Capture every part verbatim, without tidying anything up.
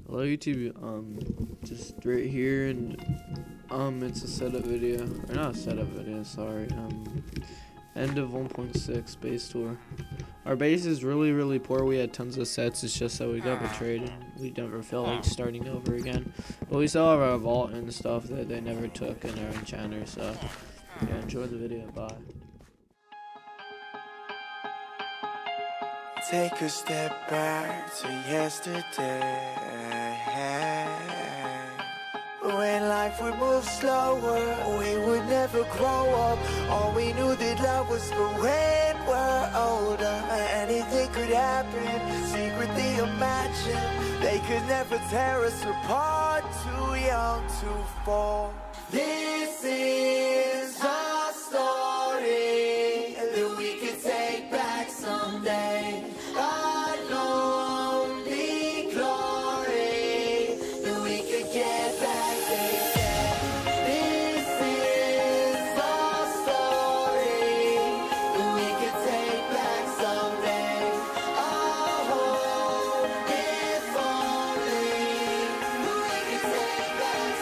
Hello YouTube, um, just right here, and um, it's a setup video, or not a setup video, sorry, um, end of one point six base tour. Our base is really, really poor. We had tons of sets, it's just that we got betrayed, and we never felt like starting over again. But we still have our vault and stuff that they never took, and our enchanter, so, yeah, enjoy the video, bye. Take a step back to yesterday, when life would move slower, we would never grow up. All we knew that love was for when we're older. Anything could happen, secretly imagine they could never tear us apart, too young to fall. This is our story that we could take back someday. Our lonely glory that we could get back, they said. This is our story that we could take back someday. Our hope, if only we could take back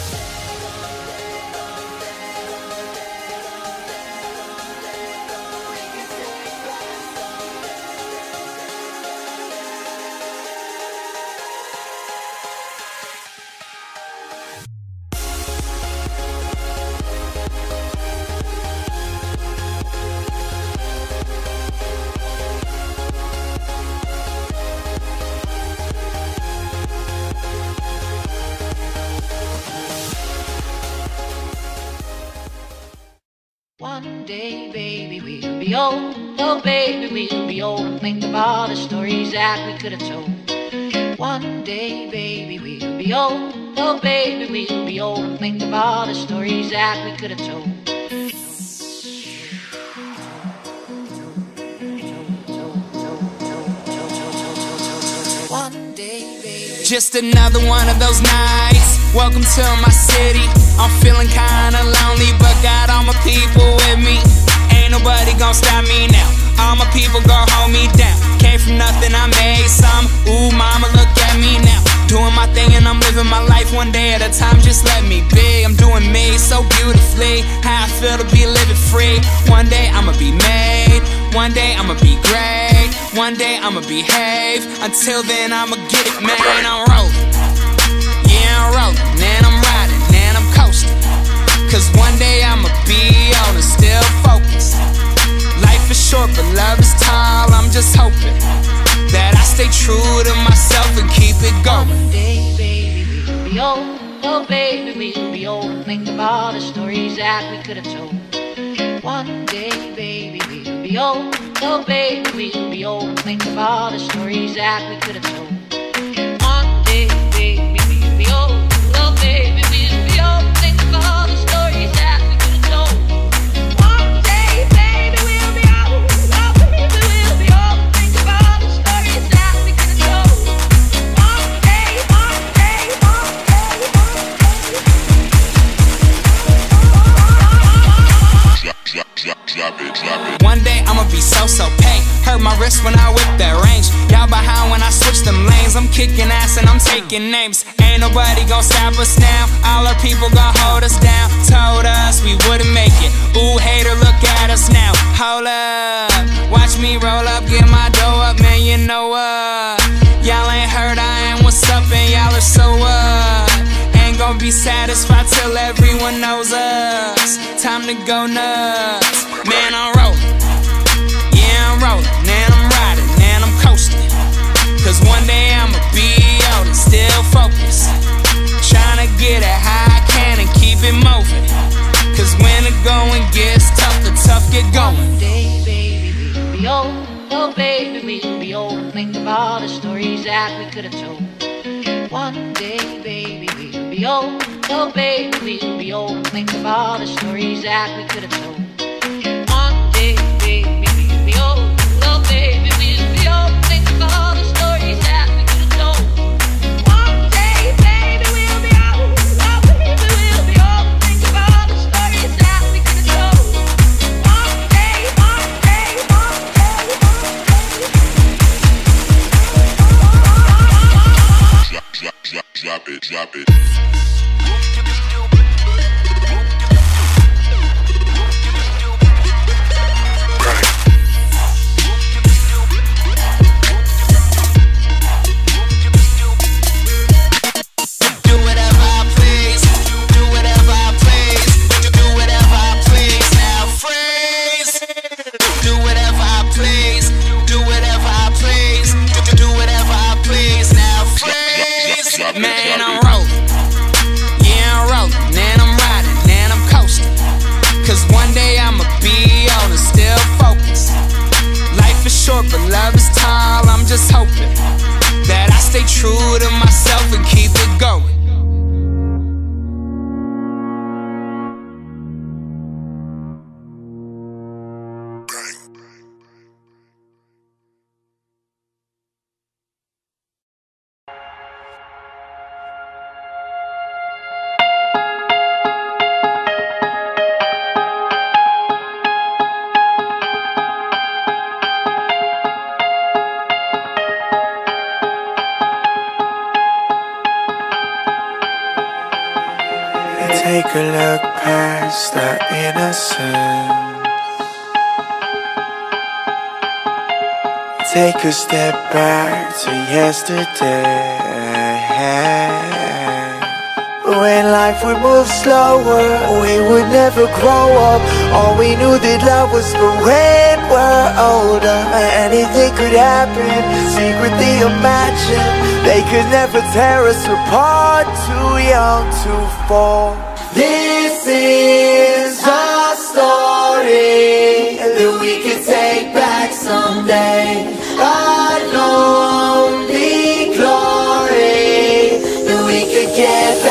One day, baby, we'll be old. Oh, baby, we'll be old. Think of all the stories that we could have told. One day, baby, we'll be old. Oh, baby, we'll be old. Think of all the stories that we could have told. One day, baby. Just another one of those nights. Welcome to my city. I'm feeling kinda lonely, but got all my people with me. Ain't nobody gon' stop me now. All my people gon' hold me down. Came from nothing, I made some. Ooh, mama, look at me now. Doing my thing and I'm living my life one day at a time. Just let me be. I'm doing me so beautifully. How I feel to be living free. One day I'ma be made. One day I'ma be great. One day I'ma behave. Until then I'ma get it, man. I'm rolling. Yeah, I'm rolling. And I'm riding. And I'm coasting. Cause one day I'ma be on and still focused. Life is short but love is tall. I'm just hoping that I stay true to myself and keep it going. One day, baby, we'll be old. Oh, baby, we'll be old. Think of all the stories that we could have told. One day, baby, we'll be old. Oh, baby, we'll be old. Think of all the stories that we could have told. One day, baby, we'll be old. Oh, baby, we'll be old. Think of all the stories that we could have told. One day, baby, we'll be old. Oh, baby, we'll be old. Think of all the stories that we could have told. One day, one day, one day, one day. One day I'ma be so so paid. Hurt my wrist when I whip that range. Y'all behind when I switch them lanes. I'm kicking ass and I'm taking names. Ain't nobody gon' stop us now. All our people gon' hold us down. Told us we wouldn't make it. Ooh, hater, look at us now. Hold up, watch me roll up, get my dough up, man. You know what? Y'all ain't heard I am what's up, and y'all are so what? Ain't gon' be satisfied till everyone knows us. Time to go nuts. Man, I'm rolling. Yeah, I'm rolling. And I'm riding. And I'm coasting. Cause one day I'ma be out and still focused. Tryna get it how I can and keep it moving. Cause when the going gets tough, the tough get going. One day, baby, we'll be old. Oh, baby, we'll be old. Think of all the stories that we could have told. One day, baby, we'll be old. Oh, baby, we'll be old. Think of all the stories that we could have told. One day, baby, we'll be old. Oh, baby, we'll be old. Think of all the stories that we could have told. One day, baby, we'll be old. Oh, baby, we'll be old. Think of all the stories that we could have told. One day, one day, one day, one day. drop, drop. drop it, drop it. Man, I'm rolling. Yeah, I'm rolling. And I'm riding. And I'm coasting. Cause one day I'ma be on and still focused. Life is short, but love is tall. I'm just hoping that I stay true to myself and keep it going. Take a look past our innocence. Take a step back to yesterday. When life would move slower, we would never grow up. All we knew that love was for when we're older. Anything could happen, secretly imagine. They could never tear us apart, too young to fall. This is our story that we could take back someday. Our lonely glory that we could get back.